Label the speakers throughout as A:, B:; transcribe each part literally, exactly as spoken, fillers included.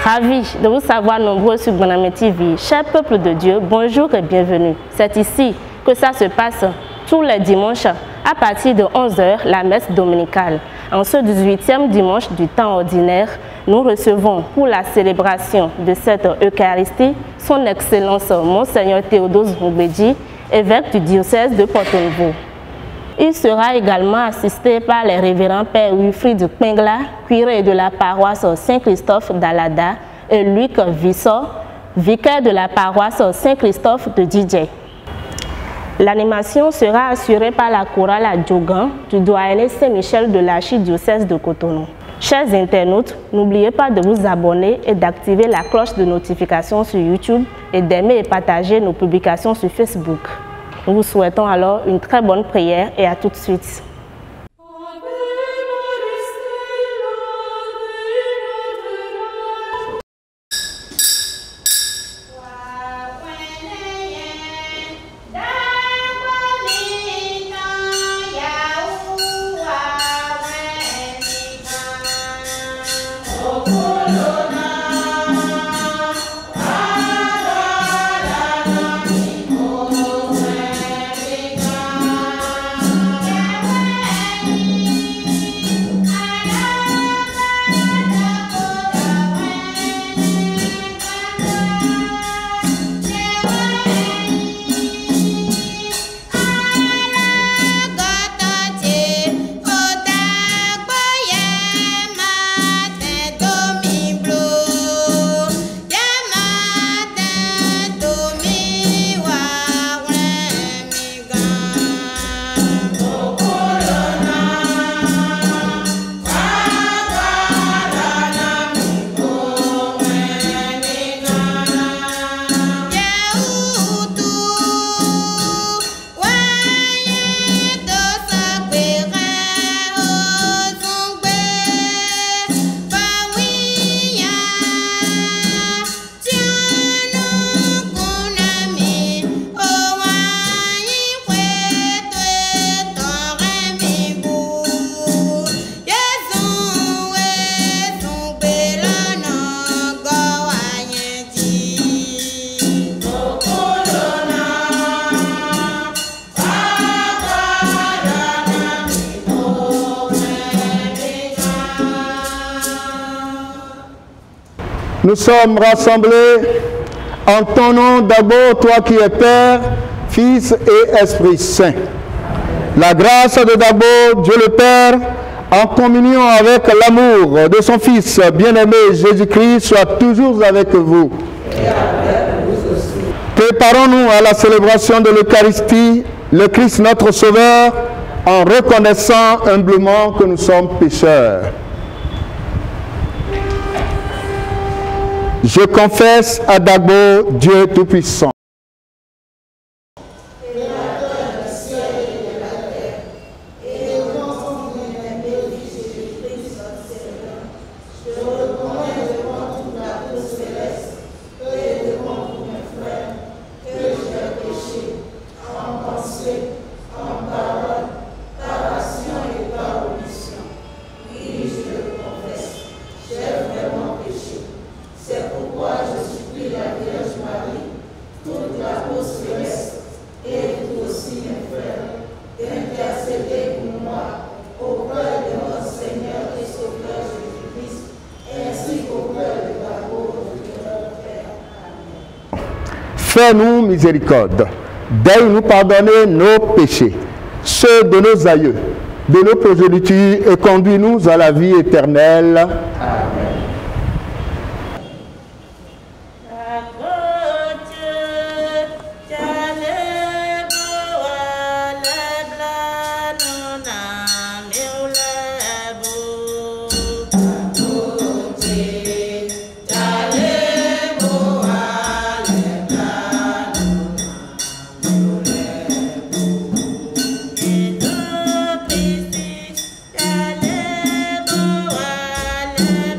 A: Ravi de vous savoir nombreux sur Bonamé T V. Cher peuple de Dieu, bonjour et bienvenue. C'est ici que ça se passe tous les dimanches à partir de onze heures, la messe dominicale. En ce dix-huitième dimanche du temps ordinaire, nous recevons pour la célébration de cette Eucharistie son Excellence Monseigneur Théodose Ngoubedi, évêque du diocèse de Porto Novo. Il sera également assisté par les révérends Père Wilfried Pingla, curé de la paroisse Saint-Christophe d'Alada, et Luc Vissot, vicaire de la paroisse Saint-Christophe de Djidje. L'animation sera assurée par la chorale à Djogan du doyen Saint-Michel de l'archidiocèse de Cotonou. Chers internautes, n'oubliez pas de vous abonner et d'activer la cloche de notification sur YouTube et d'aimer et partager nos publications sur Facebook. Nous vous souhaitons alors une très bonne prière et à tout de suite.
B: Nous sommes rassemblés en ton nom d'abord, toi qui es Père, Fils et Esprit Saint. La grâce de d'abord Dieu le Père, en communion avec l'amour de son Fils bien-aimé Jésus-Christ, soit toujours avec vous. Préparons-nous à la célébration de l'Eucharistie, le Christ notre Sauveur, en reconnaissant humblement que nous sommes pécheurs. Je confesse à Dagbo, Dieu Tout-Puissant. Fais-nous miséricorde, daigne-nous pardonner nos péchés, ceux de nos aïeux, de nos progénitures, et conduis-nous à la vie éternelle. Amen.
C: Yeah.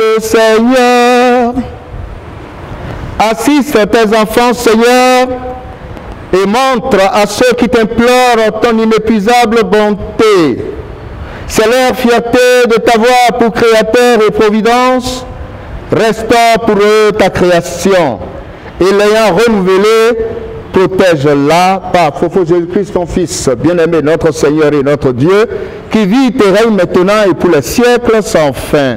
B: le Seigneur. Assiste tes enfants, Seigneur, et montre à ceux qui t'implorent ton inépuisable bonté. C'est leur fierté de t'avoir pour créateur et providence. Restaure pour eux ta création et l'ayant renouvelée, protège-la par Fofo Jésus-Christ, ton Fils, bien-aimé, notre Seigneur et notre Dieu, qui vit et règne maintenant et pour les siècles sans fin.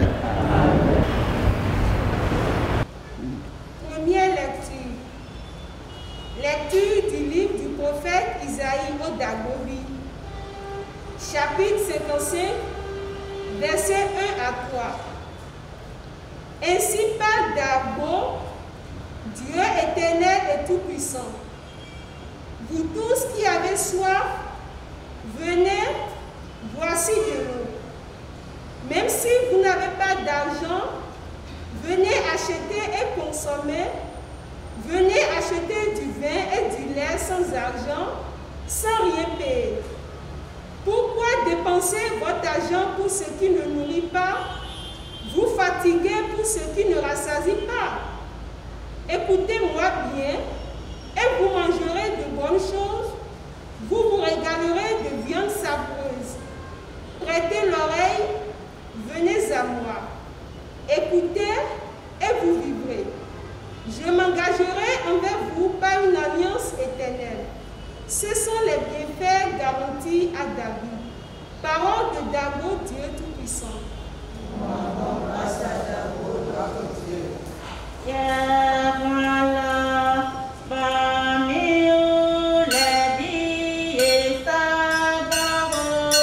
C: Première lecture. Lecture du livre du prophète Isaïe au Dagobi, chapitre cinquante-cinq, versets un à trois. Ainsi parle Dagbo, Dieu éternel et tout-puissant. Vous tous qui avez soif, venez, voici de l'eau. Même si vous n'avez pas d'argent, venez acheter et consommer. Venez acheter du vin et du lait sans argent, sans rien payer. Pourquoi dépenser votre argent pour ce qui ne nourrit pas, vous fatiguez pour ce qui ne rassasie pas? Écoutez-moi bien, et vous mangerez de bonnes choses, vous vous régalerez de viande savoureuse. Prêtez l'oreille, venez à moi. Écoutez, et vous vivrez. Je m'engagerai envers vous par une alliance éternelle. Ce sont les bienfaits garantis à David. Parole de Dagbo, Dieu Tout-Puissant. Grâce à Dagbo, notre Dieu. Yeah, voilà, parmi eux, les dix et Sagabo.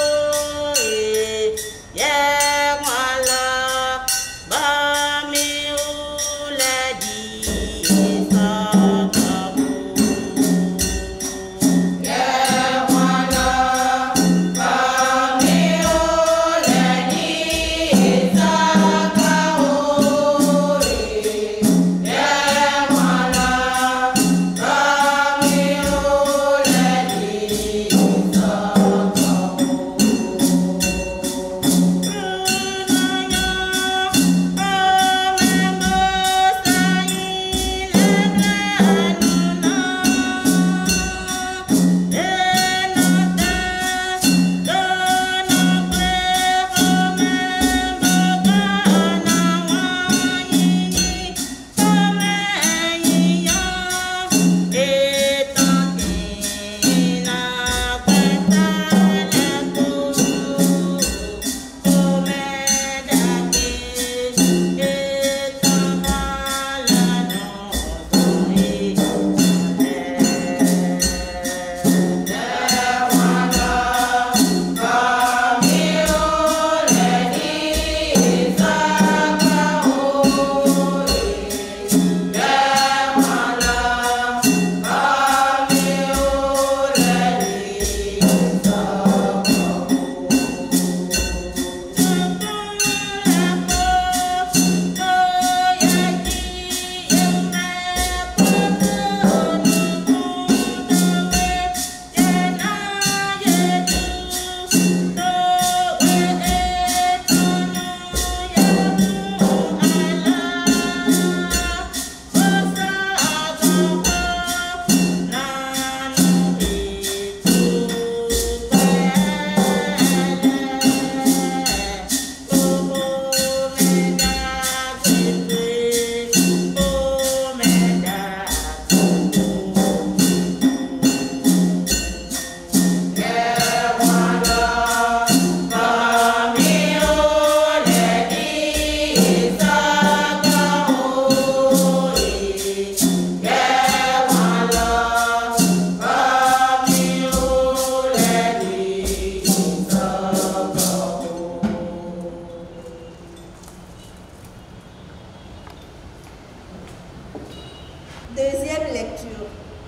C: Yeah, voilà, parmi eux, les dix et Sagabo. Yeah, voilà, parmi eux, les dix et Sagabo. Yeah, voilà, parmi eux, les dix et Deuxième lecture.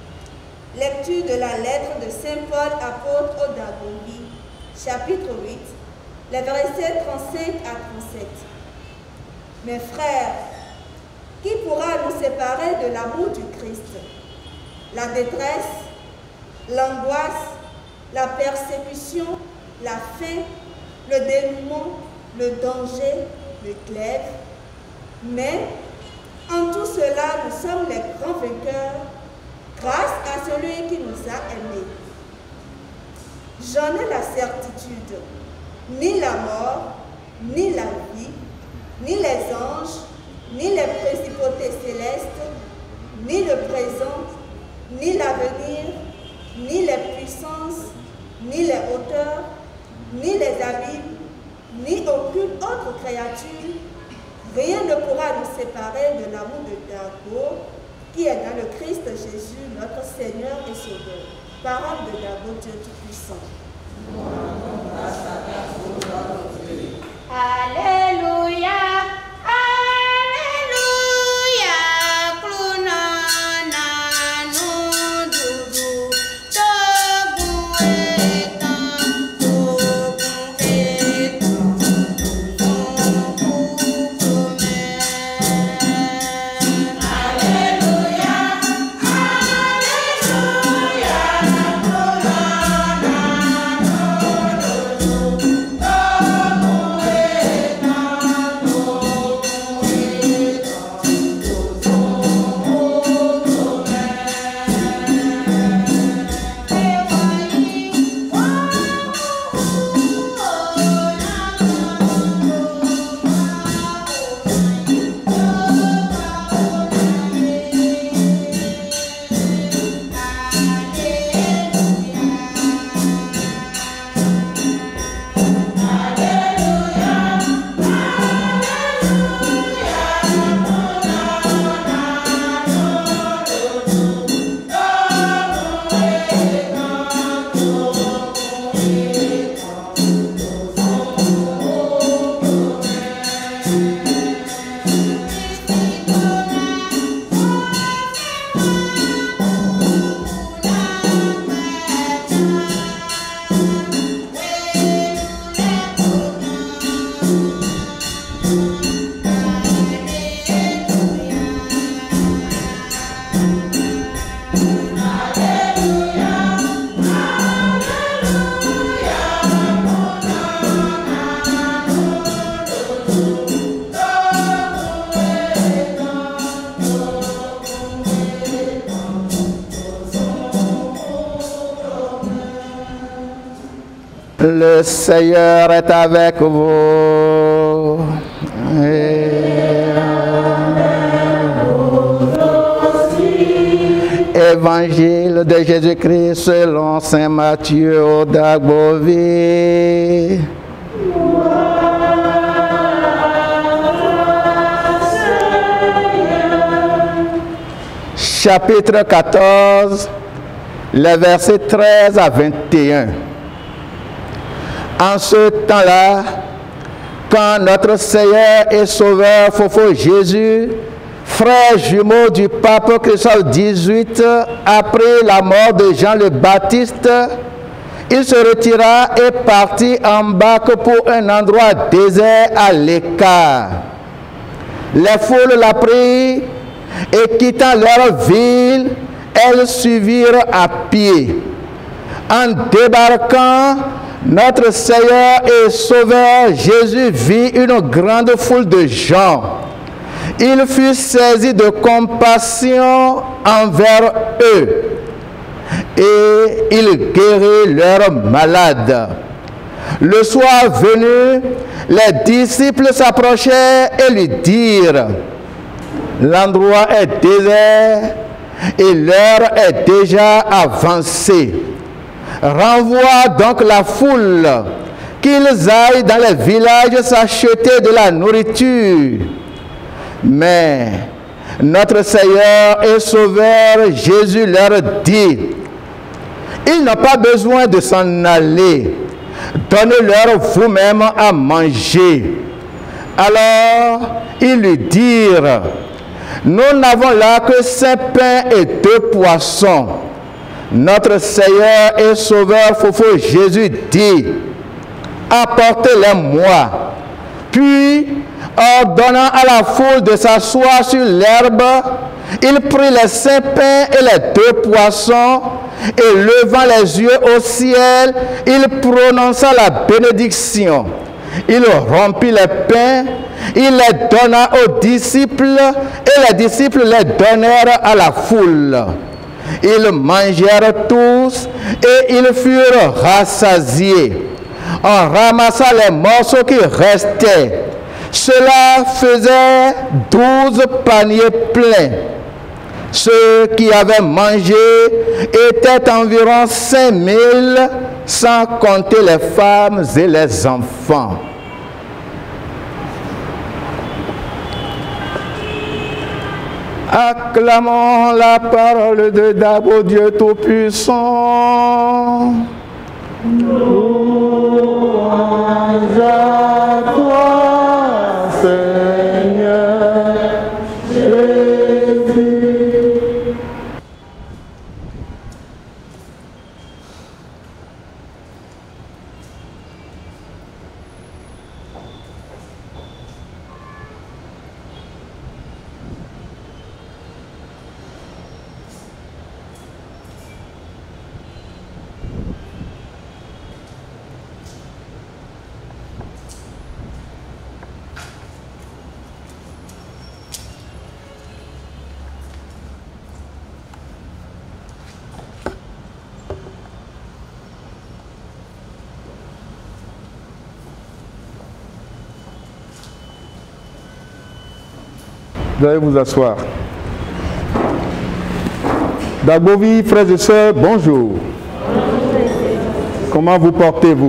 C: Lecture de la lettre de Saint Paul, apôtre au Dagobi, chapitre huit, les versets trente-cinq à trente-sept. Mes frères, qui pourra nous séparer de l'amour du Christ? La détresse, l'angoisse, la persécution, la faim, le dénouement, le danger, le glaive. Mais en tout cela, nous sommes les grands vainqueurs grâce à celui qui nous a aimés. J'en ai la certitude, ni la mort, ni la vie, ni les anges, ni les principautés célestes, ni le présent, ni l'avenir, ni les puissances, ni les hauteurs, ni les abîmes, ni aucune autre créature, rien ne pourra nous séparer de l'amour de Dabo, qui est dans le Christ Jésus, notre Seigneur et Sauveur. Parole de Dabo, Dieu Tout-Puissant.
D: Alléluia.
B: Le Seigneur est avec vous. Et Évangile de Jésus-Christ selon saint Matthieu au Dagbovi. Chapitre quatorze, les versets treize à vingt et un. En ce temps-là, quand notre Seigneur et Sauveur Fofo Jésus, frère jumeau du pape Christophe dix-huit, après la mort de Jean le Baptiste, il se retira et partit en barque pour un endroit désert à l'écart. Les foules l'apprirent et quittant leur ville, elles suivirent à pied. En débarquant, notre Seigneur et Sauveur Jésus vit une grande foule de gens. Il fut saisi de compassion envers eux et il guérit leurs malades. Le soir venu, les disciples s'approchèrent et lui dirent: l'endroit est désert et l'heure est déjà avancée. Renvoie donc la foule, qu'ils aillent dans les villages s'acheter de la nourriture. Mais notre Seigneur et Sauveur Jésus leur dit: ils n'ont pas besoin de s'en aller. Donnez-leur vous-même à manger. Alors ils lui dirent: nous n'avons là que cinq pains et deux poissons. Notre Seigneur et Sauveur Fofo Jésus dit: apportez-les-moi. Puis, ordonnant à la foule de s'asseoir sur l'herbe, il prit les cinq pains et les deux poissons, et levant les yeux au ciel, il prononça la bénédiction. il rompit les pains, il les donna aux disciples, et les disciples les donnèrent à la foule. Ils mangèrent tous, et ils furent rassasiés. On ramassa les morceaux qui restaient. Cela faisait douze paniers pleins. Ceux qui avaient mangé étaient environ cinq mille, sans compter les femmes et les enfants. Acclamons la parole de Dabo, Dieu Tout-Puissant. Louange à toi, Seigneur Jésus. Vous allez vous asseoir. Dagovi, frères et sœurs, bonjour. Bonjour. Comment vous portez-vous?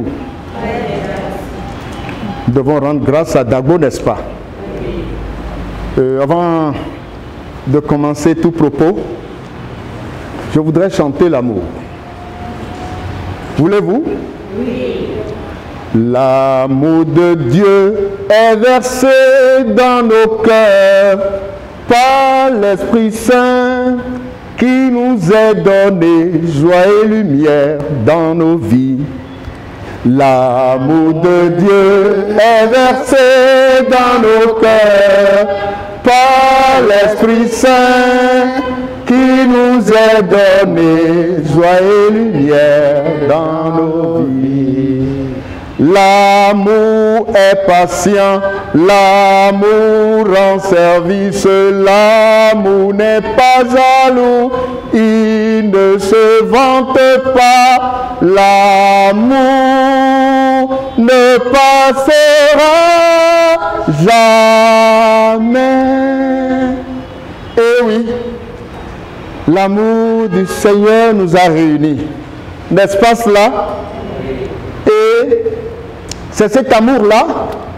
B: Nous devons rendre grâce à Dagbo, n'est-ce pas? euh, Avant de commencer tout propos, je voudrais chanter l'amour. Voulez-vous? Oui. L'amour de Dieu est versé dans nos cœurs par l'Esprit Saint qui nous est donné, joie et lumière dans nos vies. L'amour de Dieu est versé dans nos cœurs par l'Esprit Saint qui nous est donné, joie et lumière dans nos vies. L'amour est patient, l'amour rend service, l'amour n'est pas jaloux, il ne se vante pas, l'amour ne passera jamais. Eh oui, l'amour du Seigneur nous a réunis, n'est-ce pas cela? Et c'est cet amour-là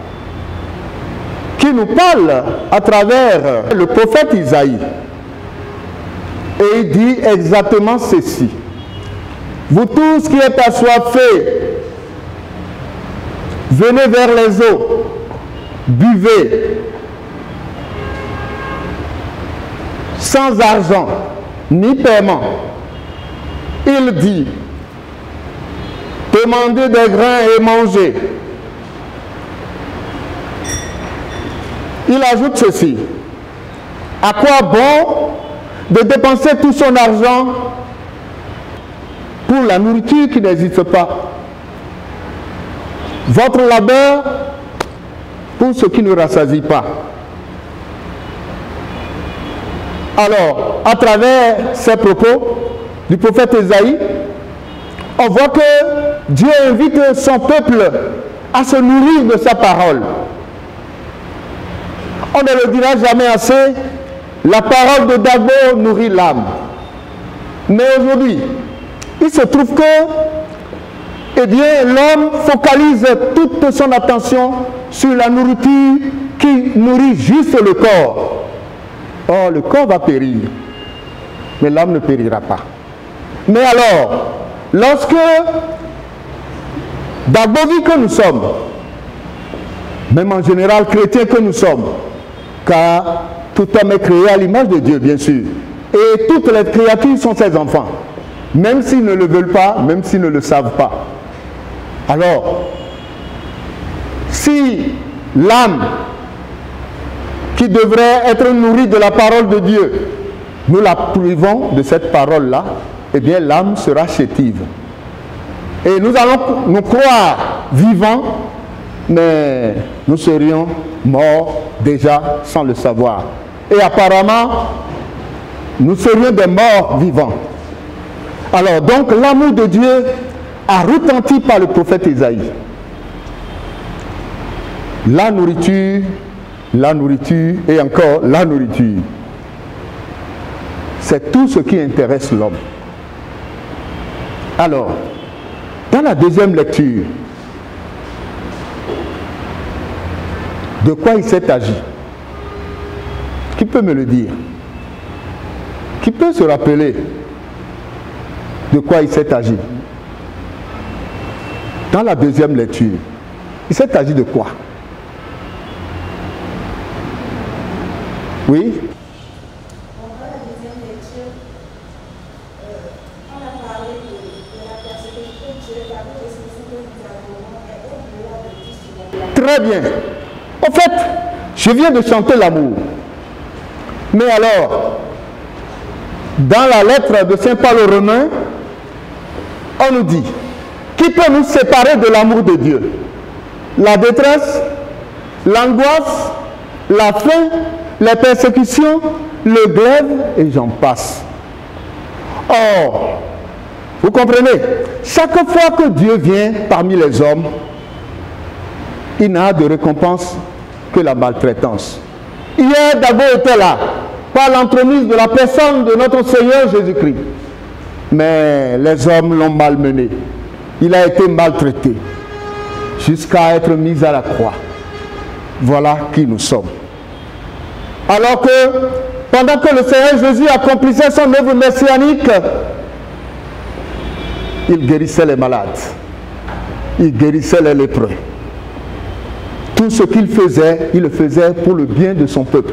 B: qui nous parle à travers le prophète Isaïe. Et il dit exactement ceci. Vous tous qui êtes assoiffés, venez vers les eaux, buvez, sans argent ni paiement. Il dit, demandez des grains et mangez. Il ajoute ceci. À quoi bon de dépenser tout son argent pour la nourriture qui n'existe pas? Votre labeur pour ce qui ne rassasie pas. Alors, à travers ces propos du prophète Isaïe, on voit que Dieu invite son peuple à se nourrir de sa parole. On ne le dira jamais assez, la parole de Dagbo nourrit l'âme. Mais aujourd'hui, il se trouve que, eh bien, l'homme focalise toute son attention sur la nourriture qui nourrit juste le corps. Or, le corps va périr, mais l'âme ne périra pas. Mais alors, lorsque Dagbovi que nous sommes, même en général chrétiens que nous sommes, car tout homme est créé à l'image de Dieu, bien sûr, et toutes les créatures sont ses enfants, même s'ils ne le veulent pas, même s'ils ne le savent pas. Alors, si l'âme qui devrait être nourrie de la parole de Dieu, nous la privons de cette parole-là, eh bien l'âme sera chétive. Et nous allons nous croire vivants, mais nous serions morts déjà sans le savoir. Et apparemment, nous serions des morts vivants. Alors donc, l'amour de Dieu a retenti par le prophète Isaïe. La nourriture, la nourriture et encore la nourriture. C'est tout ce qui intéresse l'homme. Alors, dans la deuxième lecture, de quoi il s'est agi? Qui peut me le dire? Qui peut se rappeler de quoi il s'est agi? Dans la deuxième lecture, il s'est agi de quoi? Oui?
D: Dans la deuxième lecture, euh, on a parlé de, de la persécution que Dieu a fait que nous avons et au-delà de tout cela.
B: Très bien. En fait, je viens de chanter l'amour. Mais alors, dans la lettre de Saint Paul aux Romains, on nous dit, qui peut nous séparer de l'amour de Dieu? La détresse, l'angoisse, la faim, les persécutions, le glaive, et j'en passe. Or, vous comprenez, chaque fois que Dieu vient parmi les hommes, il n'a de récompense que la maltraitance. Hier, d'abord était là, par l'entremise de la personne de notre Seigneur Jésus-Christ. Mais les hommes l'ont malmené. Il a été maltraité jusqu'à être mis à la croix. Voilà qui nous sommes. Alors que, pendant que le Seigneur Jésus accomplissait son œuvre messianique, il guérissait les malades, il guérissait les lépreux. Tout ce qu'il faisait, il le faisait pour le bien de son peuple.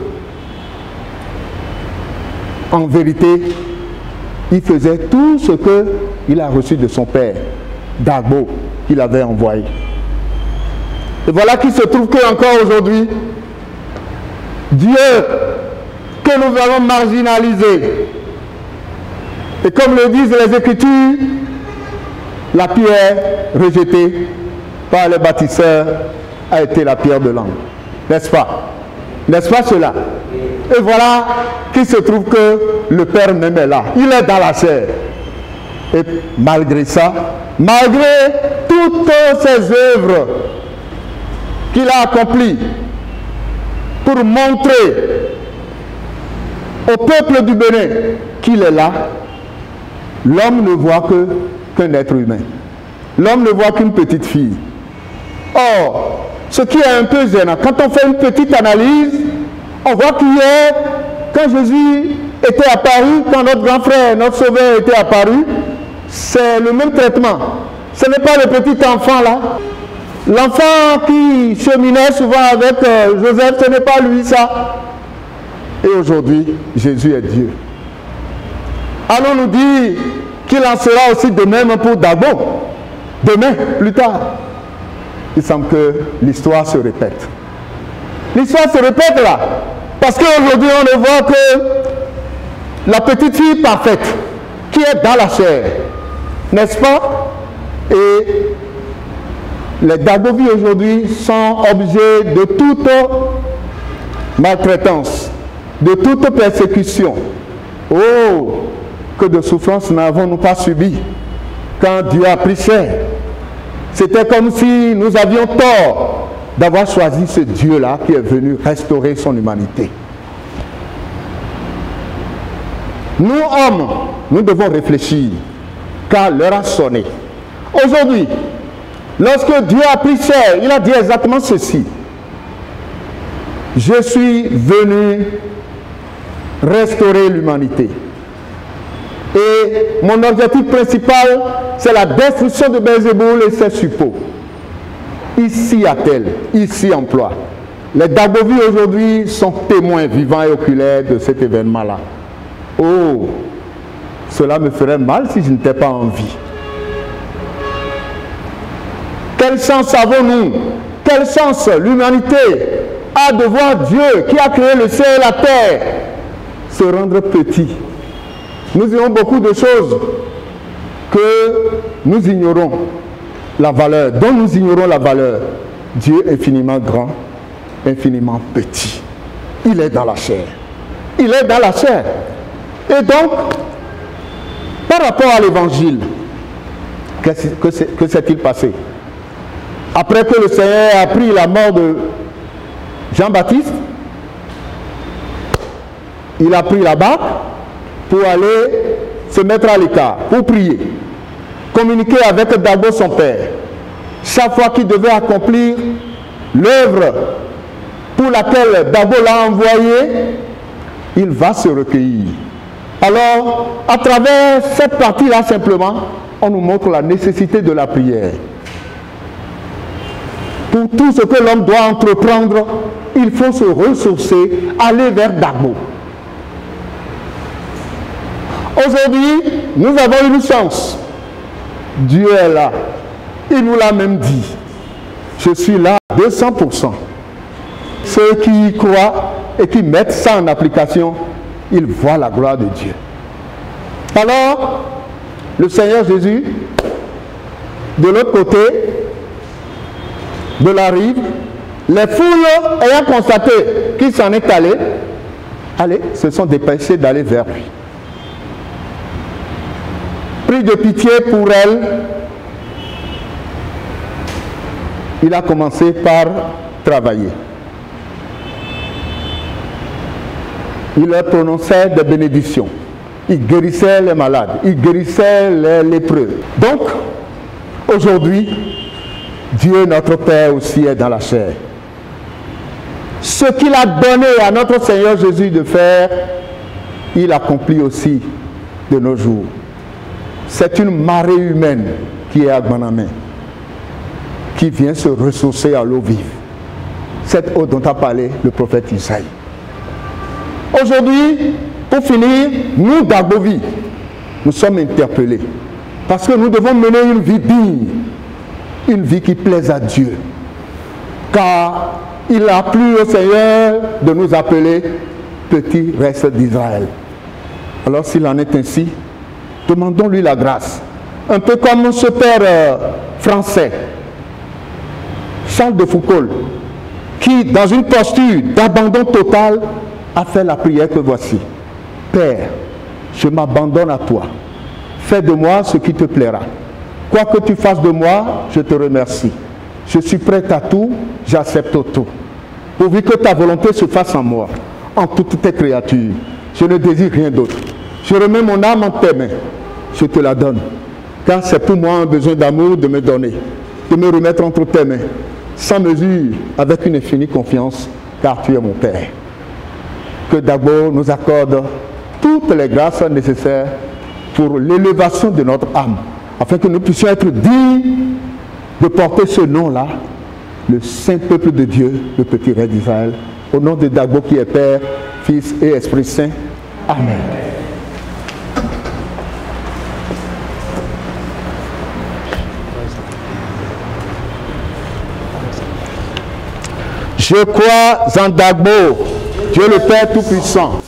B: En vérité, il faisait tout ce qu'il a reçu de son père, Dagbo, qu'il avait envoyé. Et voilà qu'il se trouve qu'encore aujourd'hui, Dieu, que nous avons marginalisé, et comme le disent les Écritures, la pierre rejetée par les bâtisseurs a été la pierre de l'angle. N'est-ce pas? N'est-ce pas cela? Et voilà qu'il se trouve que le Père même est là. Il est dans la chair. Et malgré ça, malgré toutes ces œuvres qu'il a accomplies pour montrer au peuple du Bénin qu'il est là, l'homme ne voit que qu'un être humain. L'homme ne voit qu'une petite fille. Or, ce qui est un peu gênant, quand on fait une petite analyse, on voit qu'hier, quand Jésus était apparu, quand notre grand frère, notre sauveur était apparu, c'est le même traitement. Ce n'est pas le petit enfant là. L'enfant qui cheminait souvent avec euh, Joseph, ce n'est pas lui ça. Et aujourd'hui, Jésus est Dieu. Allons nous dire qu'il en sera aussi de même pour Dagbo. Demain, plus tard. Il semble que l'histoire se répète. L'histoire se répète là. Parce qu'aujourd'hui, on ne voit que la petite fille parfaite qui est dans la chair. N'est-ce pas? Et les Dagovi aujourd'hui sont objets de toute maltraitance, de toute persécution. Oh, que de souffrances n'avons-nous pas subi quand Dieu a pris chair. C'était comme si nous avions tort d'avoir choisi ce Dieu-là qui est venu restaurer son humanité. Nous, hommes, nous devons réfléchir, car l'heure a sonné. Aujourd'hui, lorsque Dieu a pris chair, il a dit exactement ceci. Je suis venu restaurer l'humanité. Et mon objectif principal, c'est la destruction de Belzéboul et ses suppôts. Ici a-t-elle, ici emploie. Les Dagovi aujourd'hui sont témoins vivants et oculaires de cet événement-là. Oh, cela me ferait mal si je n'étais pas en vie. Quelle chance avons-nous? Quelle chance l'humanité a de voir Dieu qui a créé le ciel et la terre se rendre petit. Nous avons beaucoup de choses que nous ignorons la valeur, dont nous ignorons la valeur. Dieu infiniment grand, infiniment petit. Il est dans la chair. Il est dans la chair. Et donc, par rapport à l'évangile, que s'est-il passé? Après que le Seigneur a pris la mort de Jean-Baptiste, il a pris la barque pour aller se mettre à l'écart, pour prier, communiquer avec Dagbo son père. Chaque fois qu'il devait accomplir l'œuvre pour laquelle Dagbo l'a envoyé, il va se recueillir. Alors, à travers cette partie-là simplement, on nous montre la nécessité de la prière. Pour tout ce que l'homme doit entreprendre, il faut se ressourcer, aller vers Dagbo. Aujourd'hui, nous avons une chance. Dieu est là. Il nous l'a même dit. Je suis là à deux cents pour cent. Ceux qui y croient et qui mettent ça en application, ils voient la gloire de Dieu. Alors, le Seigneur Jésus, de l'autre côté de la rive, les foules ayant constaté qu'il s'en est allé, allez, se sont dépêchés d'aller vers lui. Pris de pitié pour elle, il a commencé par travailler. Il leur prononçait des bénédictions. Il guérissait les malades. Il guérissait les lépreux. Donc, aujourd'hui, Dieu, notre Père, aussi est dans la chair. Ce qu'il a donné à notre Seigneur Jésus de faire, il accomplit aussi de nos jours. C'est une marée humaine qui est à Gbanamé, qui vient se ressourcer à l'eau vive. Cette eau dont a parlé le prophète Isaïe. Aujourd'hui, pour finir, nous d'Agbovi, nous sommes interpellés. Parce que nous devons mener une vie digne, une vie qui plaise à Dieu. Car il a plu au Seigneur de nous appeler petit reste d'Israël. Alors s'il en est ainsi, demandons-lui la grâce. Un peu comme ce père euh, français, Charles de Foucault, qui dans une posture d'abandon total a fait la prière que voici. Père, je m'abandonne à toi. Fais de moi ce qui te plaira. Quoi que tu fasses de moi, je te remercie. Je suis prêt à tout, j'accepte tout. Pourvu que ta volonté se fasse en moi, en toutes tes créatures. Je ne désire rien d'autre. Je remets mon âme en tes mains. Je te la donne. Car c'est pour moi un besoin d'amour de me donner, de me remettre entre tes mains, sans mesure, avec une infinie confiance, car tu es mon Père. Que d'abord nous accorde toutes les grâces nécessaires pour l'élévation de notre âme, afin que nous puissions être dignes de porter ce nom-là, le saint peuple de Dieu, le petit roi d'Israël, au nom de Dagbo qui est Père, Fils et Esprit Saint. Amen. Je crois en Dagbo, Dieu le Père Tout-Puissant.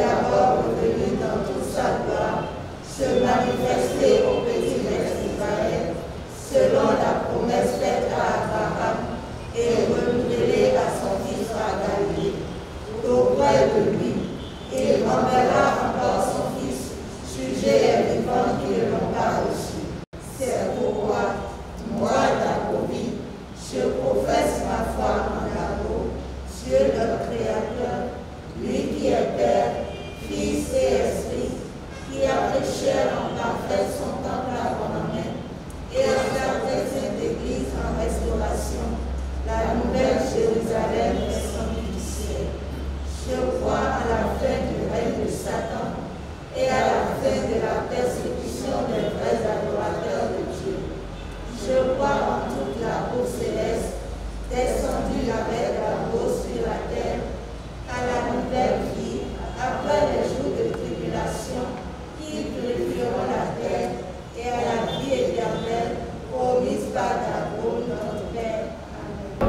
D: Manifester au petit Israël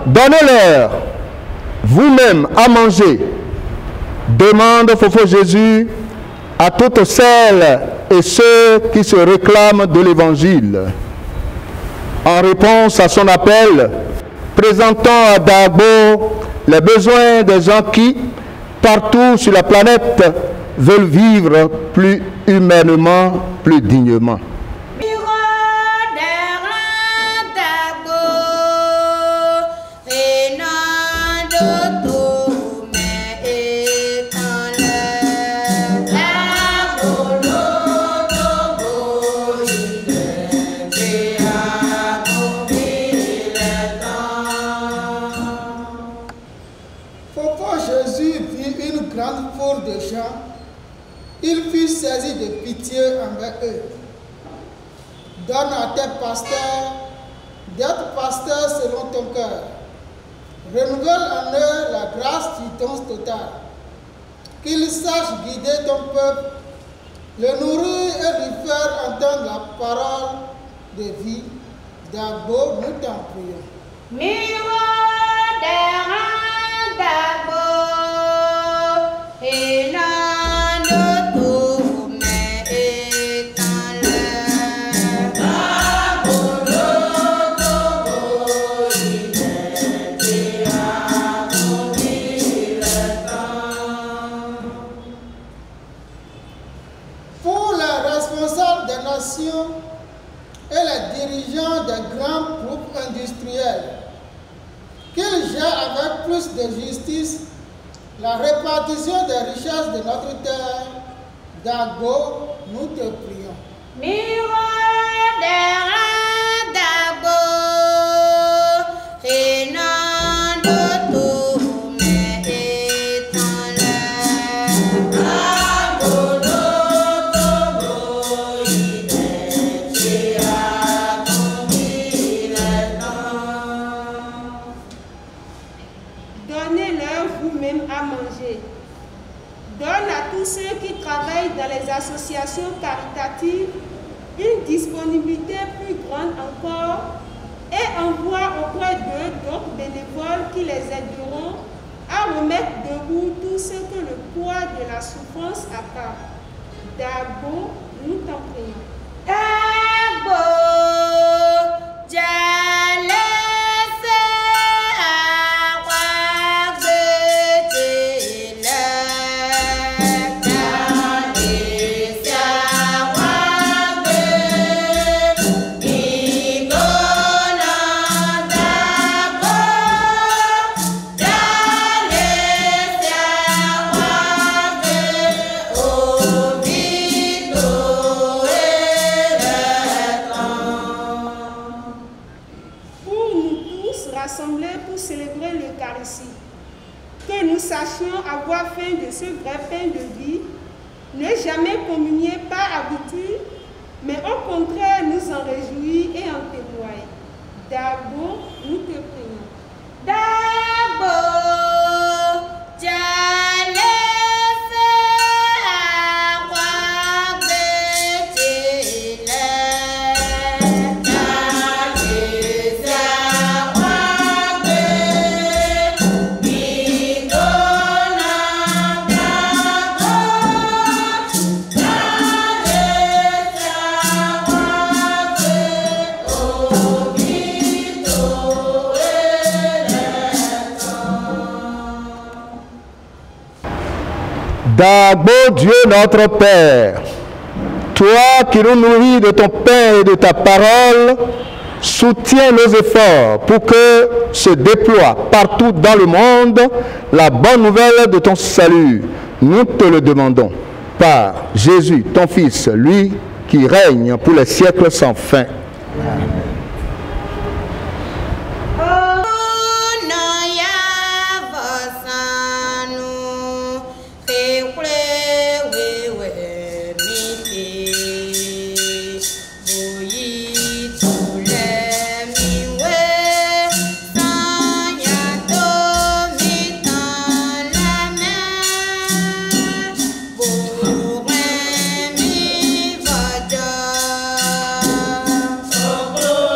B: donnez-leur vous-même à manger, demande Fofo Jésus à toutes celles et ceux qui se réclament de l'Évangile. En réponse à son appel, présentant à Dagbo les besoins des gens qui, partout sur la planète, veulent vivre plus humainement, plus dignement.
E: Il fut saisi de pitié envers eux. Donne à tes pasteurs d'être pasteurs selon ton cœur. Renouvelle en eux la grâce du don total. Qu'ils sachent guider ton peuple, le nourrir et lui faire entendre la parole de vie. D'abord, nous t'en prions.
C: Miro d'abord et non.
E: Et les dirigeants des grands groupes industriels, qu'ils gèrent avec plus de justice la répartition des richesses de notre terre. D'Agbo, nous te prions.
C: Miro d'Agbo et non de tout, mais donne à tous ceux qui travaillent dans les associations caritatives une disponibilité plus grande encore et envoie auprès d'eux d'autres bénévoles qui les aideront à remettre debout tout ce que le poids de la souffrance accable. D'Agbo, nous t'en prions. D'Agbo, que nous sachions avoir faim de ce vrai pain de vie, ne jamais communier par habitude, mais au contraire nous en réjouir et en témoigner. D'abord, nous te prions. D'abord,
B: D'Agbo, Dieu notre Père, toi qui nous nourris de ton pain et de ta parole, soutiens nos efforts pour que se déploie partout dans le monde la bonne nouvelle de ton salut. Nous te le demandons par Jésus, ton Fils, lui qui règne pour les siècles sans fin. Amen.
C: oh,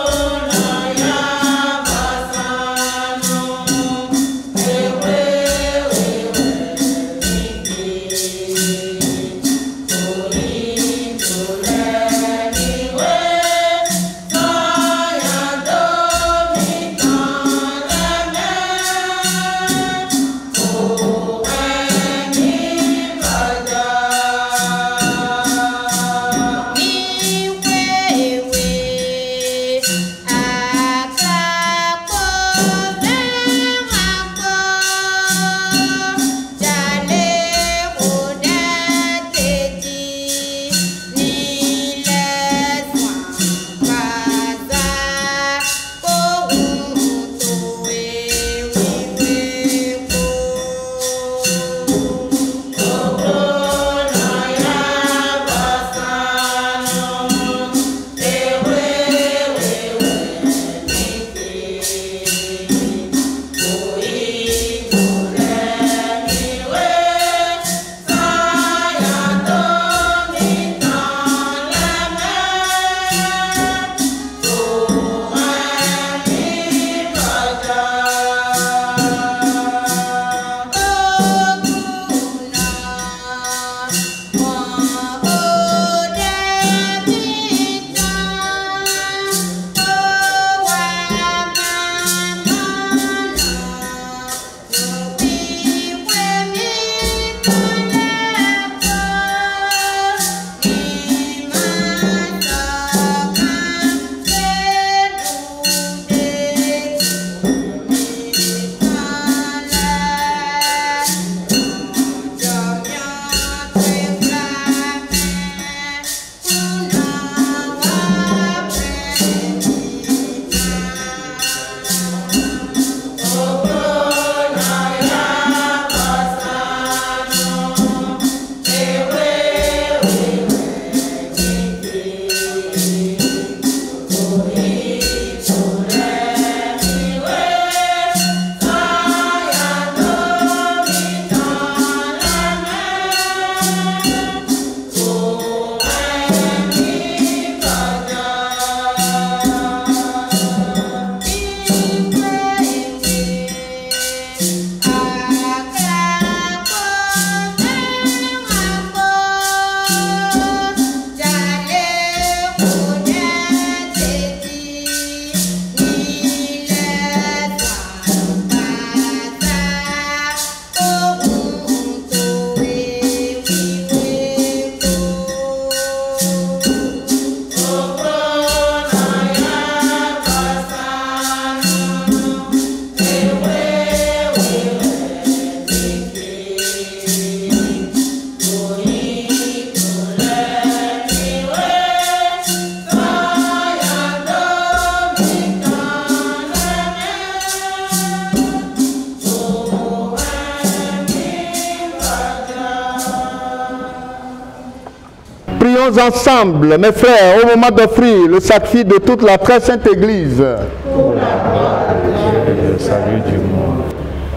B: prions ensemble, mes frères, au moment d'offrir le sacrifice de toute la très sainte Église. Pour la gloire de Dieu et le salut du monde.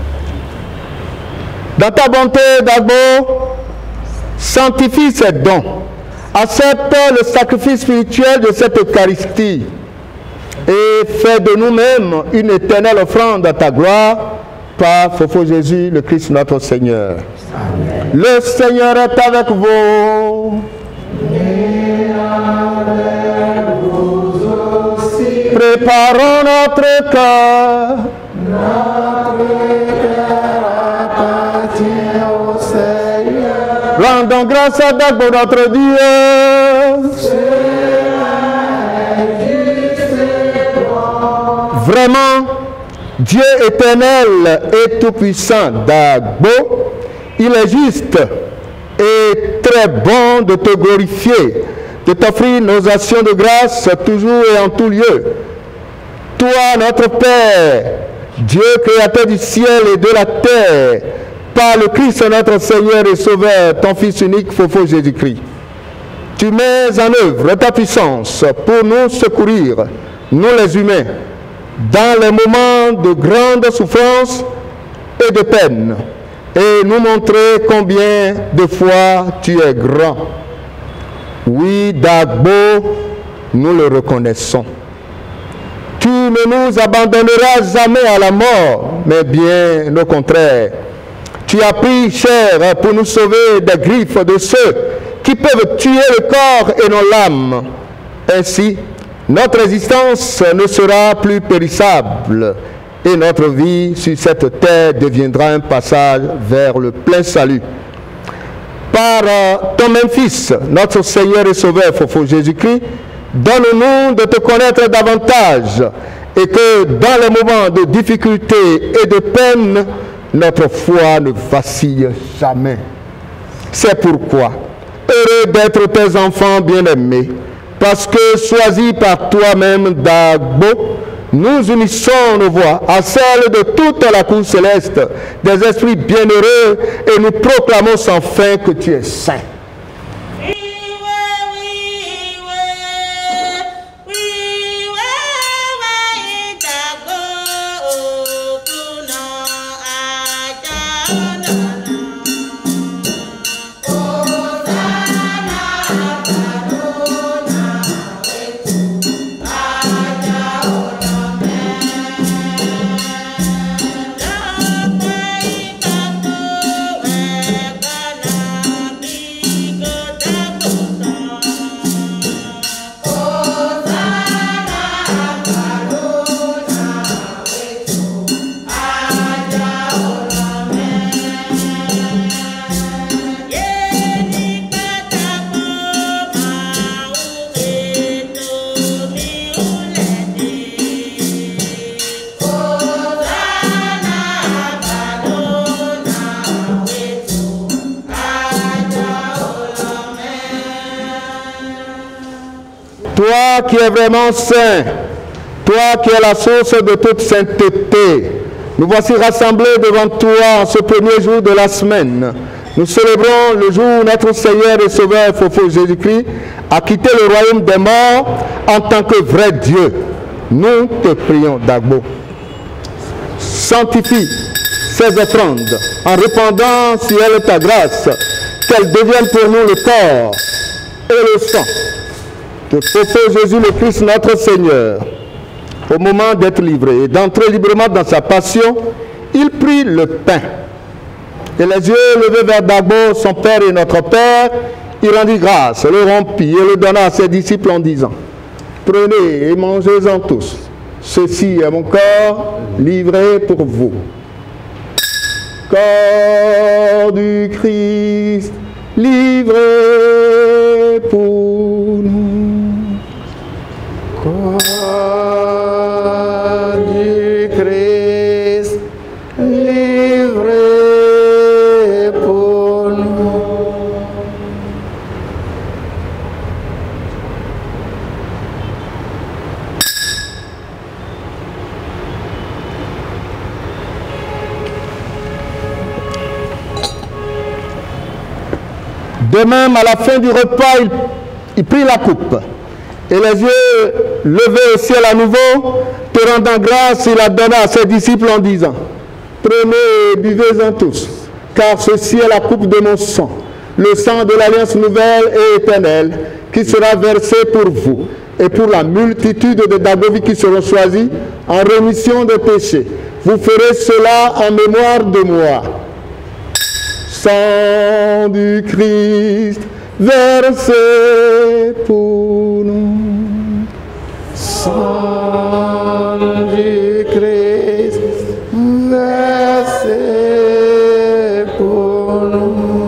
B: Dans ta bonté, d'abord, sanctifie ces dons. Accepte le sacrifice spirituel de cette Eucharistie et fais de nous-mêmes une éternelle offrande à ta gloire par Fofo Jésus, le Christ notre Seigneur. Amen. Le Seigneur est avec vous. Et avec vous aussi. Préparons notre cœur. Notre cœur appartient au Seigneur. Rendons grâce à Dagbo notre Dieu. Vraiment, Dieu éternel et tout-puissant, Dagbo, il est juste et très bon de te glorifier, de t'offrir nos actions de grâce toujours et en tout lieu. Toi, notre Père, Dieu créateur du ciel et de la terre, par le Christ notre Seigneur et Sauveur, ton Fils unique, Fofo Jésus-Christ. Tu mets en œuvre ta puissance pour nous secourir, nous les humains, dans les moments de grande souffrance et de peine, et nous montrer combien de fois tu es grand. Oui, Dagbo, nous le reconnaissons. Tu ne nous abandonneras jamais à la mort, mais bien au contraire. Tu as pris chair pour nous sauver des griffes de ceux qui peuvent tuer le corps et non l'âme. Ainsi, notre existence ne sera plus périssable et notre vie sur cette terre deviendra un passage vers le plein salut. Par ton même Fils, notre Seigneur et Sauveur, Fofo Jésus-Christ, donne-nous de te connaître davantage et que dans les moments de difficulté et de peine, notre foi ne vacille jamais. C'est pourquoi, heureux d'être tes enfants bien-aimés, parce que choisis par toi-même, Dagbo, nous unissons nos voix à celles de toute la cour céleste, des esprits bienheureux, et nous proclamons sans fin que tu es saint. Toi qui es vraiment saint, toi qui es la source de toute sainteté, nous voici rassemblés devant toi en ce premier jour de la semaine. Nous célébrons le jour où notre Seigneur et Sauveur Fofo Jésus-Christ a quitté le royaume des morts en tant que vrai Dieu. Nous te prions, Dagbo. Sanctifie ces offrandes en répandant sur elles ta grâce, qu'elles deviennent pour nous le corps et le sang de Fofo Jésus le Christ notre Seigneur. Au moment d'être livré et d'entrer librement dans sa passion, il prit le pain. Et les yeux levés vers Dagbo, son Père et notre Père, il rendit grâce, le rompit et le donna à ses disciples en disant: prenez et mangez-en tous. Ceci est mon corps livré pour vous. Corps du Christ livré pour nous. Corps du Christ livré pour nous. De même, à la fin du repas, il il prit la coupe, et les yeux levés au ciel à nouveau, te rendant grâce, il la donna à ses disciples en disant, prenez et buvez-en tous, car ceci est la coupe de mon sang, le sang de l'alliance nouvelle et éternelle, qui sera versé pour vous et pour la multitude de Dagovi qui seront choisis en rémission des péchés. Vous ferez cela en mémoire de moi. Sang du Christ versé pour nous. Sang du Christ versé pour nous.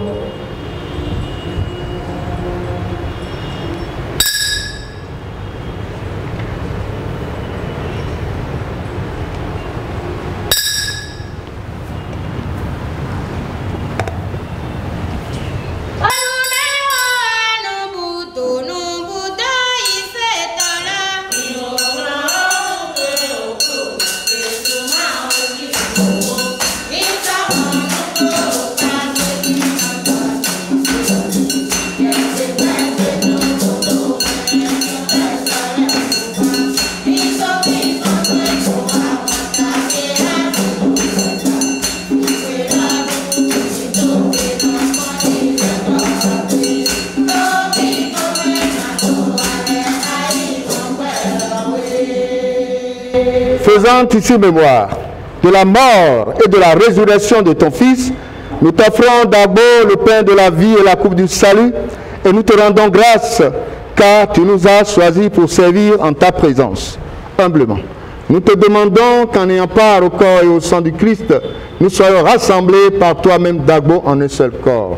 B: Faisant ici mémoire de la mort et de la résurrection de ton Fils, nous t'offrons d'abord le pain de la vie et la coupe du salut, et nous te rendons grâce, car tu nous as choisis pour servir en ta présence, humblement. Nous te demandons qu'en ayant part au corps et au sang du Christ, nous soyons rassemblés par toi-même, Dagbo, en un seul corps.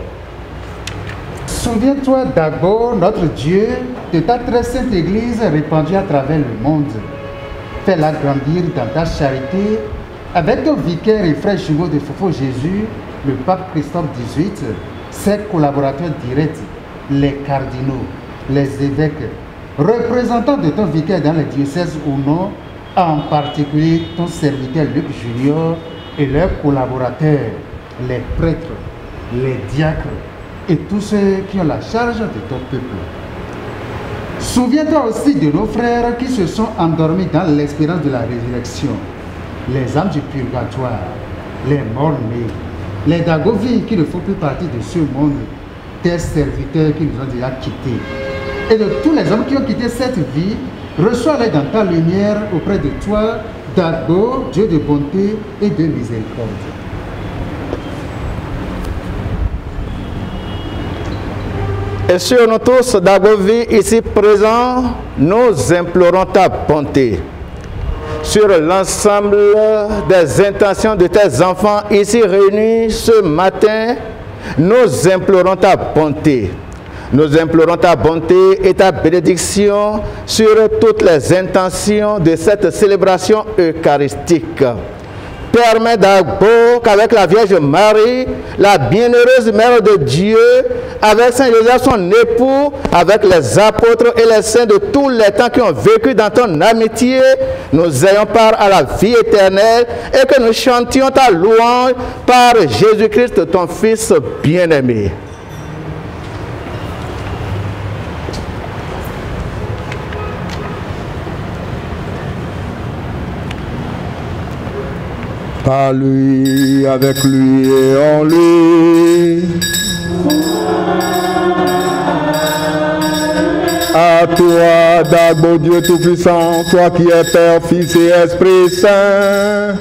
F: Souviens-toi, Dagbo, notre Dieu, de ta très sainte Église répandue à travers le monde. Fais-la grandir dans ta charité avec ton vicaire et frère jumeau de Fofo Jésus, le pape Christophe dix-huit, ses collaborateurs directs, les cardinaux, les évêques, représentants de ton vicaire dans les diocèses ou non, en particulier ton serviteur Luc Junior et leurs collaborateurs, les prêtres, les diacres et tous ceux qui ont la charge de ton peuple. Souviens-toi aussi de nos frères qui se sont endormis dans l'espérance de la résurrection, les âmes du purgatoire, les morts-nés, les Dagovi qui ne font plus partie de ce monde, tes serviteurs qui nous ont déjà quittés. Et de tous les hommes qui ont quitté cette vie, reçois-les dans ta lumière auprès de toi, Dagbo, Dieu de bonté et de miséricorde.
B: Et sur nous tous, Dagovi, ici présents, nous implorons ta bonté sur l'ensemble des intentions de tes enfants ici réunis ce matin. Nous implorons ta bonté. Nous implorons ta bonté et ta bénédiction sur toutes les intentions de cette célébration eucharistique. Permets d'abord qu'avec la Vierge Marie, la bienheureuse Mère de Dieu, avec Saint Joseph son époux, avec les apôtres et les saints de tous les temps qui ont vécu dans ton amitié, nous ayons part à la vie éternelle et que nous chantions ta louange par Jésus-Christ, ton Fils bien-aimé.
G: Par lui, avec lui et en lui. À toi, Dagbo, Dieu Tout-Puissant, toi qui es Père, Fils et Esprit Saint.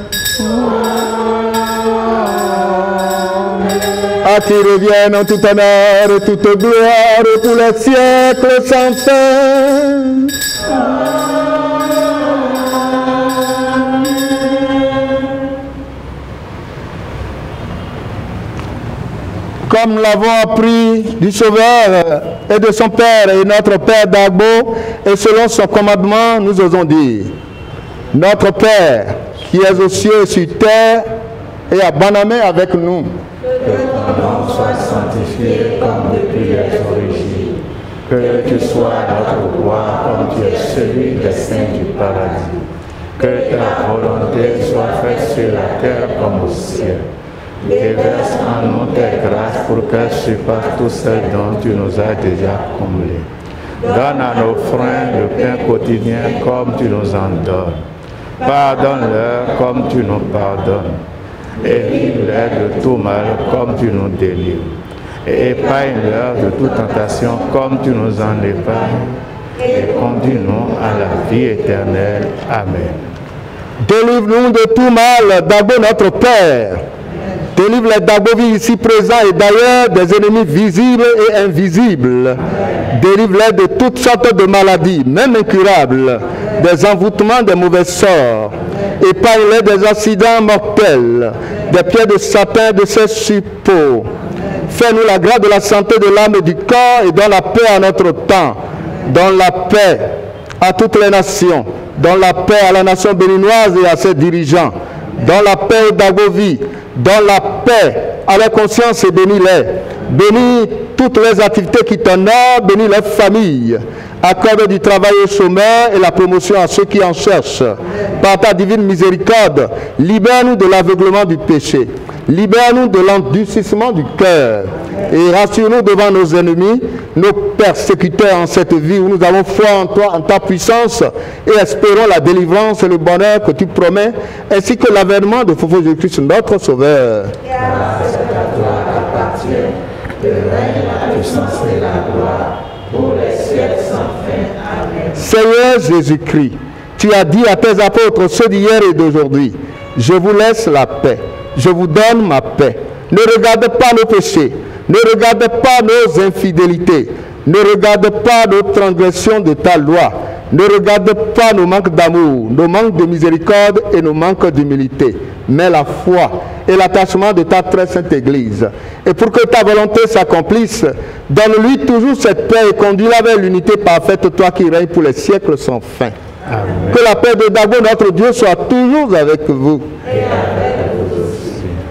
G: À qui reviennent en tout honneur et toute gloire pour les siècles sans fin. Comme nous l'avons appris du Sauveur et de son Père et notre Père Dagbo, et selon son commandement, nous osons dire, notre Père, qui es aux cieux et sur terre, et à bonne main avec nous.
H: Que ton nom soit sanctifié comme depuis les origines. Que tu sois notre roi comme tu es celui des saints du paradis. Que ta volonté soit faite sur la terre comme au ciel. Déverse en nous tes grâces pour qu'elles surpassent tout ce dont tu nous as déjà comblés. Donne à nos frères le pain quotidien comme tu nous en donnes. Pardonne-leur comme tu nous pardonnes. Et livre-les de tout mal comme tu nous délivres. Et épargne-leur de toute tentation comme tu nous en épargnes. Et conduis-nous à la vie éternelle. Amen.
B: Délivre-nous de tout mal, Dagbo notre Père. Délivre les Dagbovis ici présents et d'ailleurs des ennemis visibles et invisibles. Délivre-les de toutes sortes de maladies, même incurables, des envoûtements, des mauvais sorts. Épargne-les des accidents mortels, des pieds de Satan, de ses suppôts. Fais-nous la grâce de la santé de l'âme et du corps et donne la paix à notre temps. Donne la paix à toutes les nations. Donne la paix à la nation béninoise et à ses dirigeants. Donne la paix aux Dagbovis. Donne la paix à la conscience et bénis-les. Bénis toutes les activités qui t'honorent, bénis les familles. Accorde du travail aux chômeurs et la promotion à ceux qui en cherchent. Par ta divine miséricorde, libère-nous de l'aveuglement du péché. Libère-nous de l'endurcissement du cœur. Et rassure-nous devant nos ennemis, nos persécuteurs en cette vie où nous avons foi en toi, en ta puissance, et espérons la délivrance et le bonheur que tu promets, ainsi que l'avènement de Fofo Jésus-Christ, notre Sauveur.
H: Grâce à toi appartient le règne, la puissance et la gloire pour les siècles sans fin. Amen.
B: Seigneur Jésus-Christ, tu as dit à tes apôtres, ceux d'hier et d'aujourd'hui, je vous laisse la paix, je vous donne ma paix. Ne regarde pas nos péchés, ne regarde pas nos infidélités, ne regarde pas nos transgressions de ta loi, ne regarde pas nos manques d'amour, nos manques de miséricorde et nos manques d'humilité, mais la foi et l'attachement de ta très sainte Église. Et pour que ta volonté s'accomplisse, donne-lui toujours cette paix et conduis-la vers l'unité parfaite, toi qui règnes pour les siècles sans fin. Amen. Que la paix de Dagbo, notre Dieu, soit toujours avec vous.
H: Et avec vous aussi.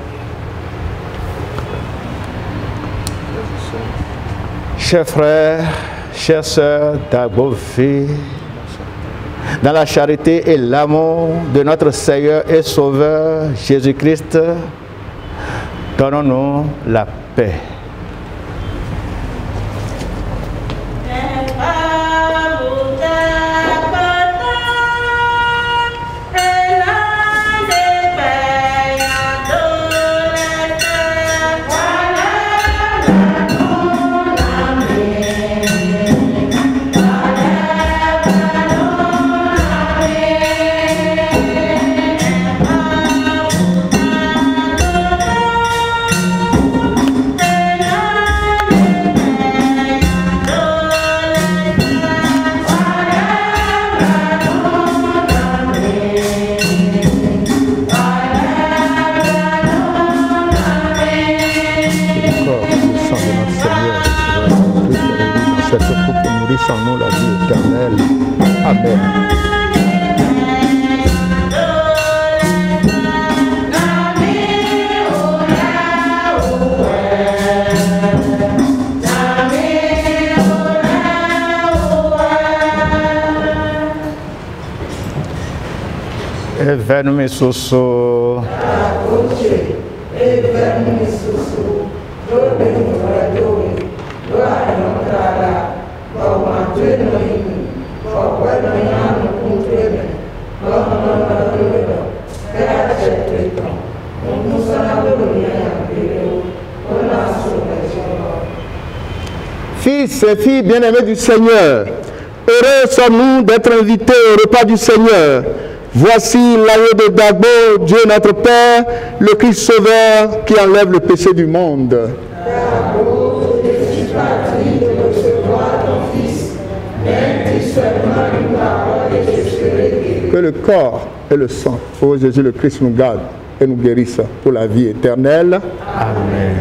H: Chers frères, chères sœurs Dagbovis, dans la charité et l'amour de notre Seigneur et Sauveur Jésus-Christ, donnons-nous la paix.
B: En nous la vie éternelle. Amen.
H: Ever me soso.
B: Fils et filles bien-aimés du Seigneur, heureux sommes-nous d'être invités au repas du Seigneur. Voici l'agneau de Dagbo, Dieu notre Père, le Christ Sauveur qui enlève le péché du monde. Que le corps et le sang, ô Jésus le Christ, nous gardent et nous guérissent pour la vie éternelle.
H: Amen.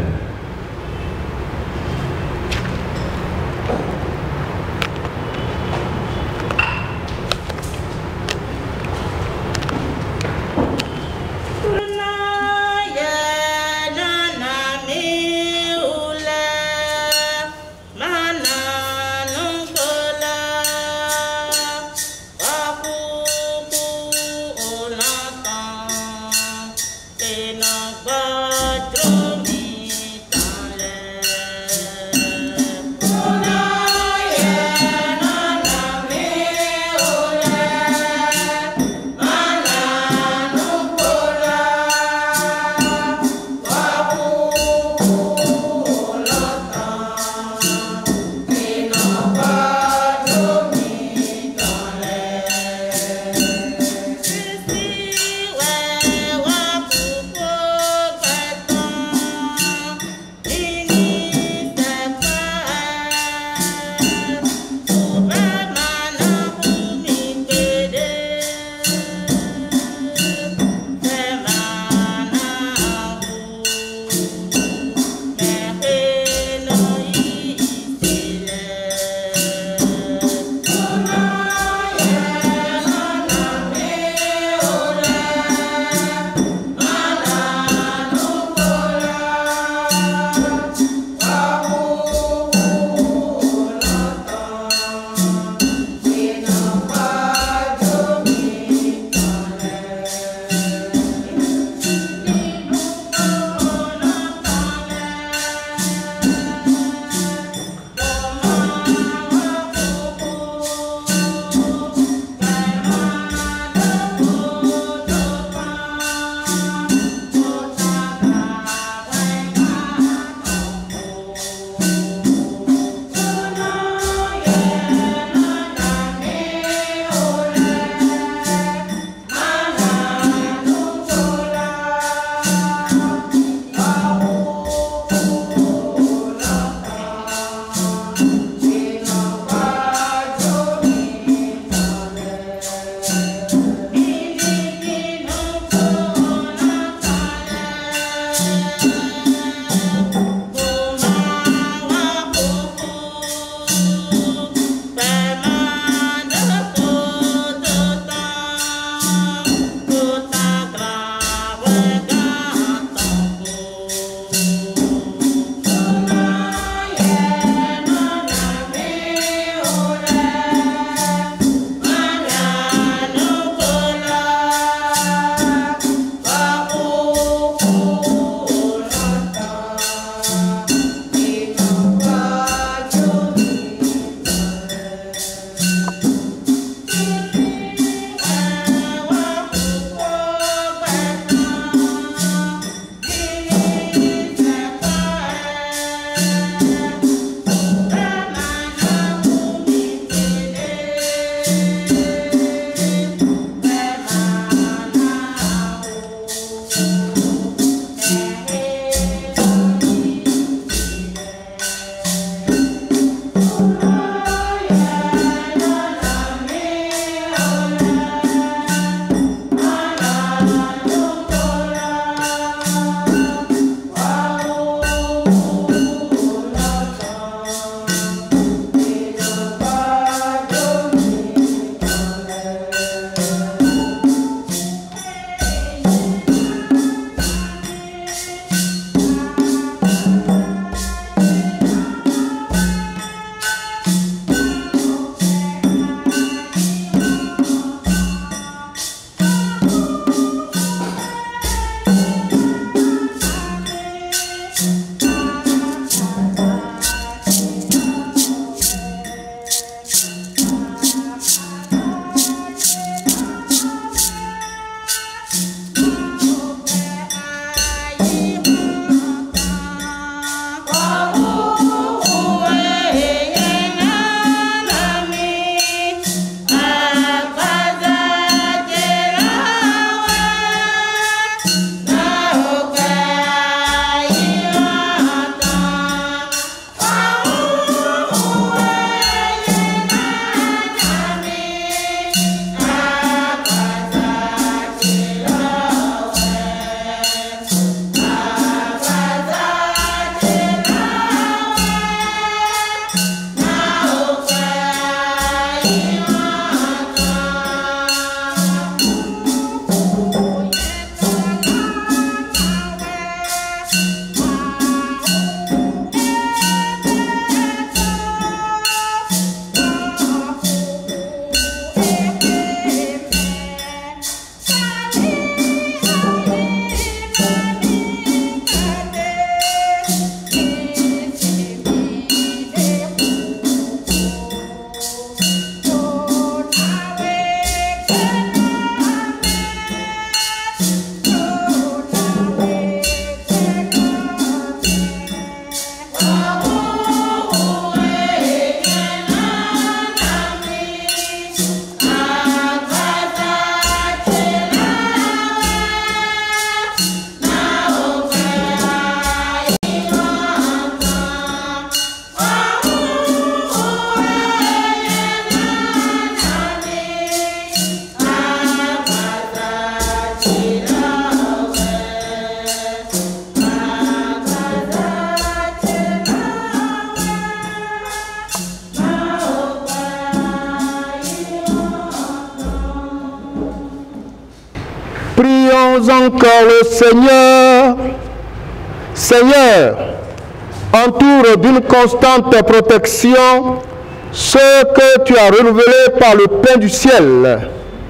B: Prions encore le Seigneur. Seigneur, entoure d'une constante protection ceux que tu as renouvelés par le pain du ciel.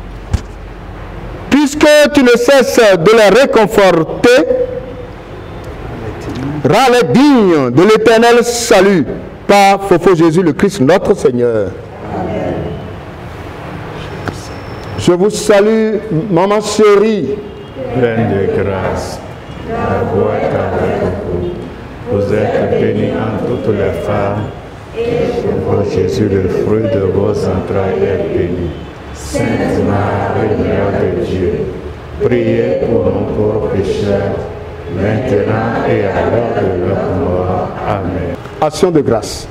B: Puisque tu ne cesses de les réconforter, rends-les dignes de l'éternel salut par Fofo Jésus le Christ notre Seigneur. Amen. Je vous salue, maman chérie.
H: Pleine de grâce, la voix est avec vous. Vous êtes bénie entre toutes les femmes, et oh Jésus, le fruit de vos entrailles est béni. Sainte Marie, Mère de Dieu, priez pour nous pauvres pécheurs, maintenant et à l'heure de notre mort. Amen.
B: Action de grâce.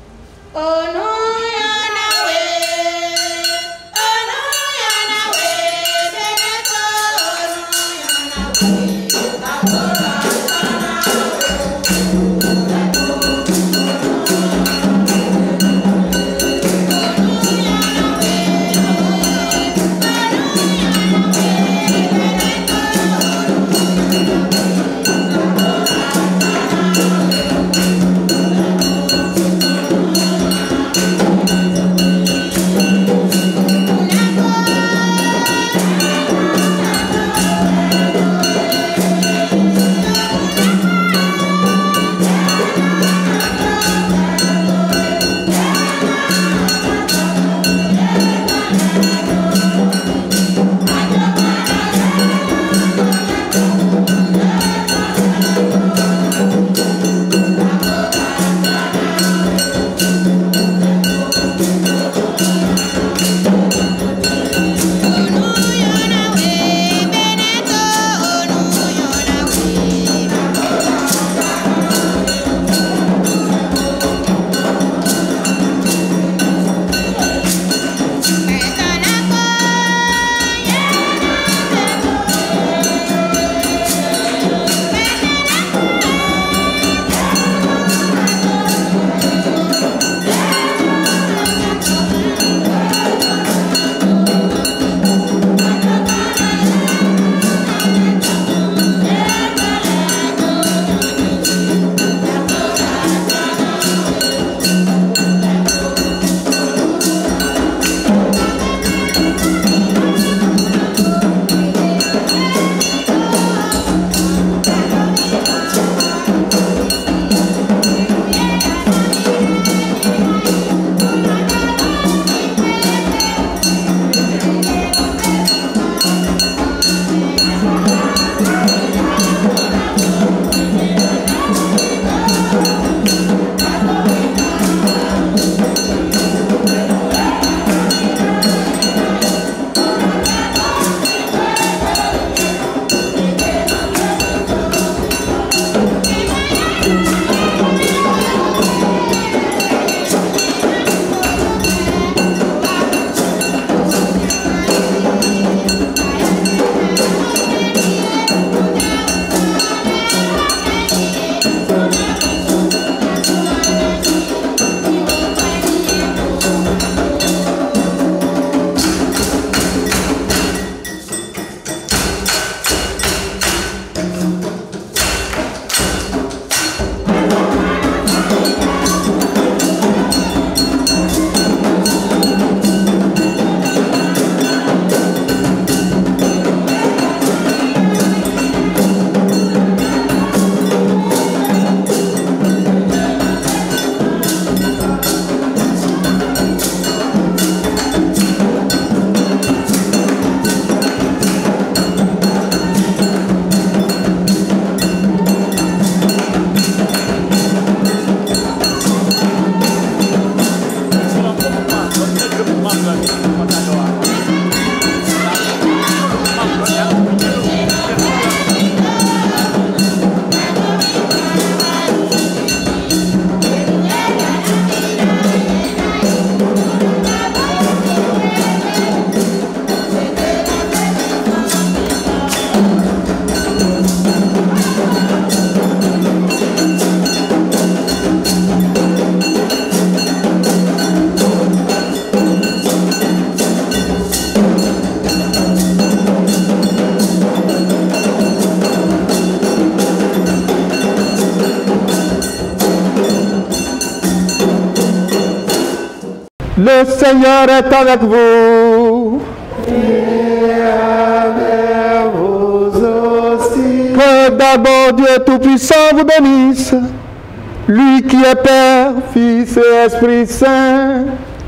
B: Le Seigneur est avec vous.
H: Et avec vous aussi.
B: Que d'abord Dieu Tout-Puissant vous bénisse, lui qui est Père, Fils et Esprit Saint.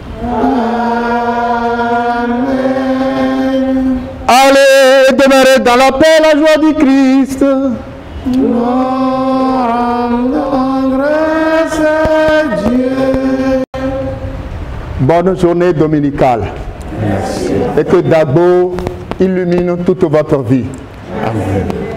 H: Amen.
B: Allez, demeurez dans la paix et la joie du Christ.
H: Nous rendons grâce à Dieu.
B: Bonne journée dominicale.
H: Merci.
B: Et que Dagbo illumine toute votre vie.
H: Amen.